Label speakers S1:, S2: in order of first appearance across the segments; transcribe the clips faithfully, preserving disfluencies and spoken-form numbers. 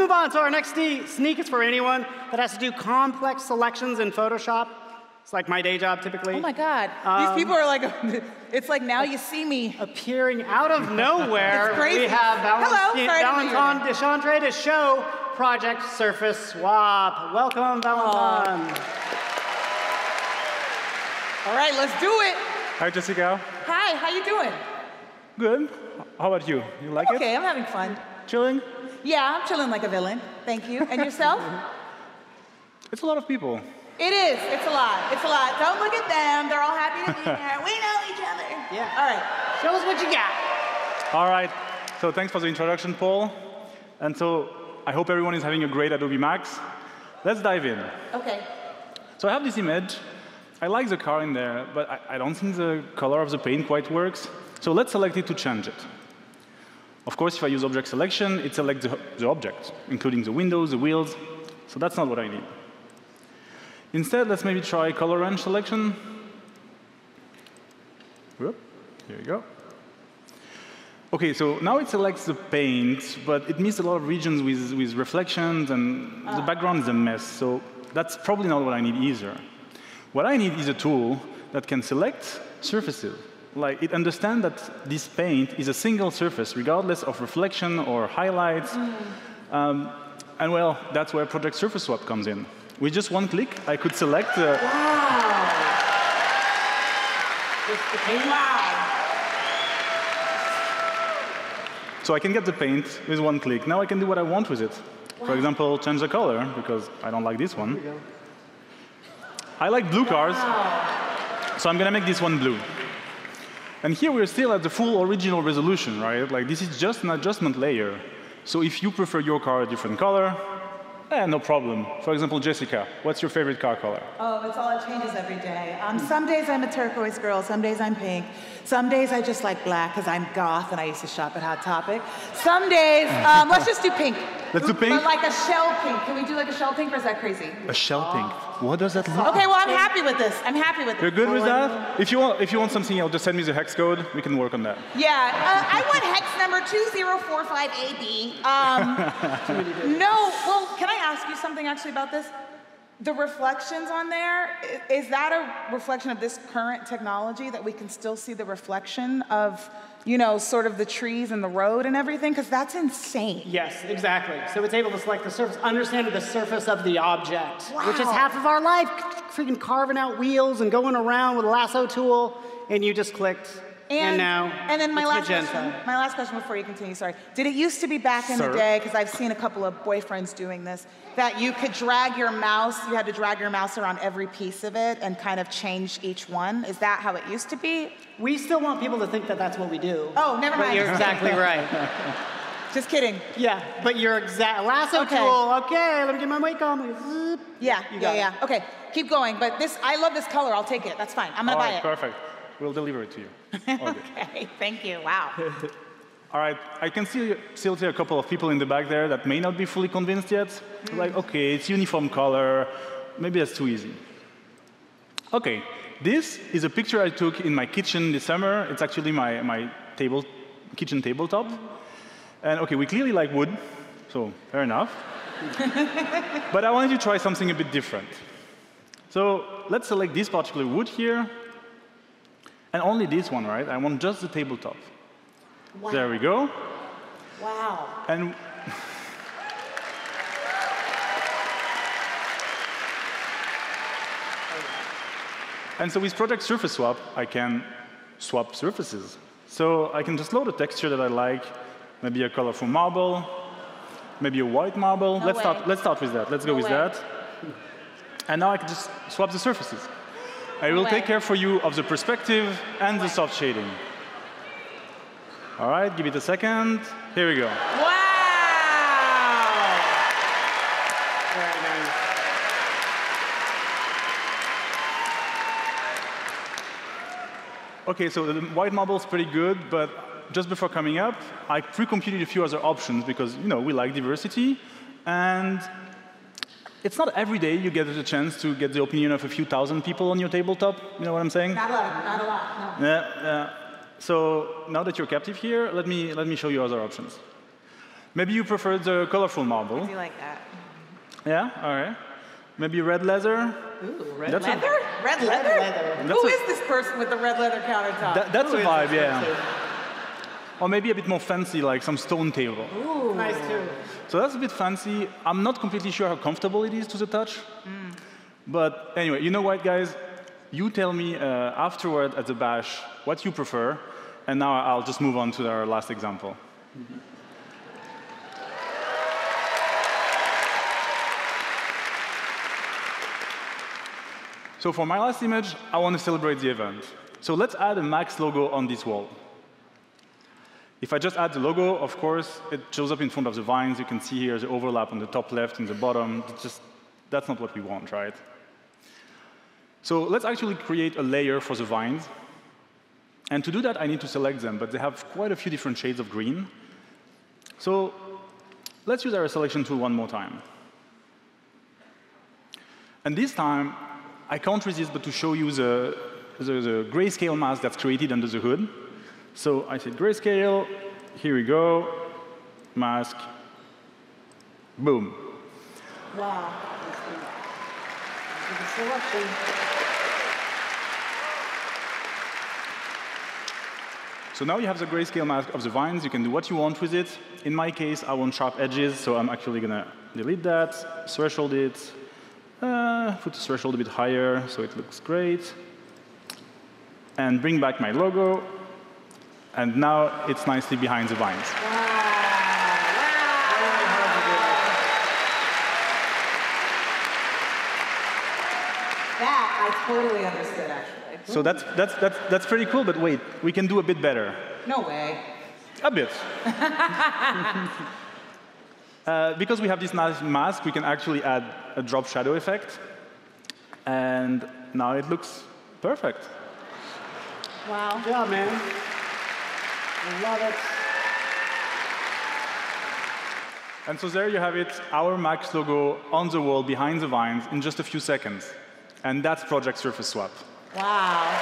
S1: move on to our next sneak. It's for anyone that has to do complex selections in Photoshop. It's like my day job, typically.
S2: Oh my God.
S1: Um,
S2: These people are like, it's like now you see me.
S1: Appearing out of nowhere,
S2: It's crazy.
S1: we have
S2: Hello. Sorry,
S1: Valentin Deschantre to show Project Surface Swap. Welcome, Valentin.
S2: All right, let's do it.
S3: Hi, Jessica.
S2: Hi, how you doing?
S3: Good. How about you? You like
S2: okay,
S3: it?
S2: Okay, I'm having fun.
S3: Chilling?
S2: Yeah, I'm chilling like a villain. Thank you. And yourself?
S3: It's a lot of people.
S2: It is. It's a lot. It's a lot. Don't look at them. They're all happy to be here. We know each other.
S1: Yeah.
S2: All right.
S1: Show us what you got.
S3: All right. So thanks for the introduction, Paul. And so I hope everyone is having a great Adobe Max. Let's dive in.
S2: OK.
S3: So I have this image. I like the car in there, but I, I don't think the color of the paint quite works. So let's select it to change it. Of course, if I use object selection, it selects the, the object, including the windows, the wheels. So that's not what I need. Instead, let's maybe try color range selection. Whoop, here we go. OK, so now it selects the paint, but it missed a lot of regions with, with reflections, and uh. the background is a mess. So that's probably not what I need either. What I need is a tool that can select surfaces. Like, it understands that this paint is a single surface, regardless of reflection or highlights. Mm. Um, and well, that's where Project Surface Swap comes in. With just one click, I could select. Uh,
S2: wow! Wow!
S3: So I can get the paint with one click. Now I can do what I want with it. Wow. For example, change the color, because I don't like this one. I like blue cars, wow. So I'm going to make this one blue. And here we're still at the full original resolution, right? Like, this is just an adjustment layer. So if you prefer your car a different color, eh, no problem. For example, Jessica, what's your favorite car color?
S2: Oh, it's all, it changes every day. Um, some days I'm a turquoise girl, some days I'm pink. Some days I just like black because I'm goth and I used to shop at Hot Topic. Some days, um, let's just do pink.
S3: Let's do pink?
S2: But like a shell pink. Can we do like a shell pink, or is that crazy?
S3: A shell pink. What does that look like?
S2: Okay, well, I'm happy with this. I'm happy with it.
S3: You're good with that? If you want, if you want something else, just send me the hex code. We can work on that.
S2: Yeah, uh, I want hex number two zero four five A B. Um, no, well, can I ask you something actually about this? The reflections on there, is that a reflection of this current technology, that we can still see the reflection of, you know, sort of the trees and the road and everything? Because that's insane.
S1: Yes, exactly. So it's able to select the surface, understanding the surface of the object,
S2: wow.
S1: which is half of our life, freaking carving out wheels and going around with a lasso tool, and you just clicked. And, and now,
S2: and then my
S1: it's
S2: last
S1: magenta.
S2: question, my last question before you continue, sorry. Did it used to be back in
S3: Sir?
S2: the day, because I've seen a couple of boyfriends doing this, that you could drag your mouse, you had to drag your mouse around every piece of it and kind of change each one? Is that how it used to be?
S1: We still want people to think that that's what we do.
S2: Oh, never mind.
S1: But you're exactly right.
S2: Just kidding.
S1: Yeah, but your exact lasso
S2: Okay.
S1: tool, okay, let me get my weight on.
S2: Yeah, yeah, yeah.
S1: It.
S2: Okay, keep going. But this, I love this color. I'll take it. That's fine. I'm going to buy
S3: right,
S2: it.
S3: Perfect. We'll deliver it to you.
S2: Okay, thank you. Wow.
S3: All right, I can see, still see a couple of people in the back there that may not be fully convinced yet. Mm. Like, OK, it's uniform color. Maybe that's too easy. OK, this is a picture I took in my kitchen this summer. It's actually my, my table, kitchen tabletop. And OK, we clearly like wood, so fair enough. But I wanted to try something a bit different. So let's select this particular wood here. And only this one, right? I want just the tabletop.
S2: Wow.
S3: There we go.
S2: Wow.
S3: And and so with Project Surface Swap, I can swap surfaces. So I can just load a texture that I like, maybe a colorful marble, maybe a white marble.
S2: No
S3: let's
S2: way.
S3: start. Let's start with that. Let's go
S2: No
S3: with
S2: way.
S3: that. And now I can just swap the surfaces. I
S2: No
S3: will
S2: way.
S3: take care for you of the perspective and the soft shading. All right, give it a second. Here we go.
S2: Wow!
S1: Very nice.
S3: OK, so the white marble is pretty good, but just before coming up, I pre-computed a few other options because, you know, we like diversity. And it's not every day you get the chance to get the opinion of a few thousand people on your tabletop. You know what I'm saying?
S2: Not a lot, not a lot, no.
S3: Yeah, yeah. So now that you're captive here, let me, let me show you other options. Maybe you prefer the colorful marble.
S2: I do like that.
S3: Yeah, all right. Maybe red leather.
S2: Ooh, red
S3: That's
S2: leather?
S3: A,
S2: red leather?
S1: Red leather.
S3: That's
S2: Who
S3: a,
S2: is this person with the red leather countertop?
S3: That, that's
S1: Who
S3: a
S1: is
S3: vibe,
S1: this
S3: yeah.
S1: person?
S3: Or maybe a bit more fancy, like some stone table.
S2: Ooh.
S1: Nice too.
S3: So that's a bit fancy. I'm not completely sure how comfortable it is to the touch. Mm. But anyway, you know what, guys? You tell me uh, afterward at the bash what you prefer, and now I'll just move on to our last example. Mm-hmm. So for my last image, I want to celebrate the event. So let's add a Max logo on this wall. If I just add the logo, of course, it shows up in front of the vines. You can see here the overlap on the top left and the bottom. It's just, that's not what we want, right? So let's actually create a layer for the vines. And to do that, I need to select them, but they have quite a few different shades of green. So let's use our selection tool one more time. And this time, I can't resist but to show you the, the, the grayscale mask that's created under the hood. So I said grayscale, here we go, mask, boom.
S2: Wow.
S3: So now you have the grayscale mask of the vines. You can do what you want with it. In my case, I want sharp edges, so I'm actually going to delete that, threshold it, uh, put the threshold a bit higher so it looks great, and bring back my logo. And now it's nicely behind the vines.
S2: Wow. Wow. That I totally understood, actually.
S3: So that's, that's, that's, that's pretty cool, but wait, we can do a bit better.
S2: No way.
S3: A bit. uh, because we have this nice mask, we can actually add a drop shadow effect. And now it looks perfect.
S2: Wow.
S1: Good job, man. I love it.
S3: And so there you have it, our Max logo on the wall behind the vines in just a few seconds. And that's Project Surface Swap.
S2: Wow.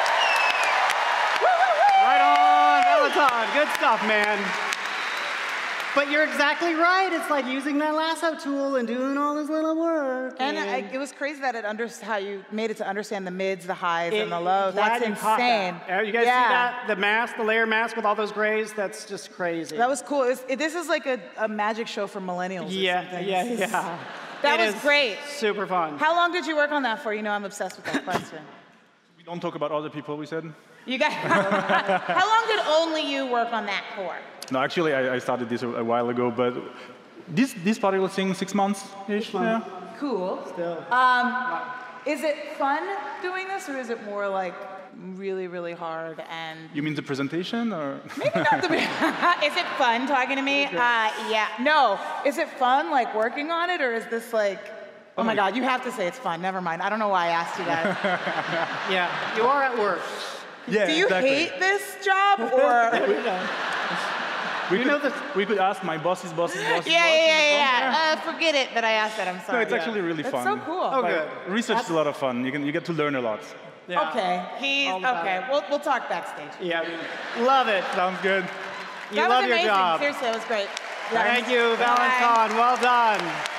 S1: Right on, Valentin. Good stuff, man. But you're exactly right. It's like using that lasso tool and doing all this little work.
S2: And I, it was crazy that it under, how you made it to understand the mids, the highs,
S1: It-
S2: and the lows.
S1: glad
S2: That's
S1: you caught
S2: insane.
S1: that. Uh, You guys
S2: Yeah.
S1: see that? The mask, the layer mask with all those grays? That's just crazy.
S2: That was cool. It was, it, this is like a, a magic show for millennials. or
S1: yeah,
S2: something.
S1: yeah, yeah.
S2: That
S1: It
S2: was
S1: is
S2: great.
S1: Super fun.
S2: How long did you work on that for? You know, I'm obsessed with that question.
S3: We don't talk about other people, we said?
S2: You guys, how long did only you work on that for?
S3: No, actually, I, I started this a, a while ago, but this, this particular thing, six months-ish. Yeah.
S2: Cool.
S1: Still.
S2: Um, is it fun doing this, or is it more like really, really hard and?
S3: You mean the presentation, or?
S2: Maybe not the. Is it fun talking to me? Uh, yeah. No. Is it fun like working on it, or is this like? Oh my God! You have to say it's fun. Never mind. I don't know why I asked you that.
S1: Yeah, you are at work.
S3: Yeah,
S2: Do you
S3: exactly.
S2: hate this job, or?
S3: We
S1: You
S3: could,
S1: know the-
S3: we could ask my boss's boss's boss's
S2: Yeah,
S3: boss.
S2: yeah, yeah, yeah. Uh, forget it that I asked that. I'm
S3: No,
S2: sorry.
S3: it's actually really
S2: That's
S3: fun.
S2: so cool.
S1: Oh,
S3: Like,
S1: good.
S3: research is a lot of fun. You, can, you get to learn a lot.
S1: Yeah.
S2: Okay. He's
S1: All about
S2: okay.
S1: it.
S2: We'll we'll talk backstage.
S1: Yeah, love it.
S3: Sounds good.
S1: You
S2: that
S1: love
S2: was
S1: your
S2: amazing.
S1: job.
S2: Seriously, that was great.
S1: Thank you,
S2: Bye.
S1: Valentin. Well done.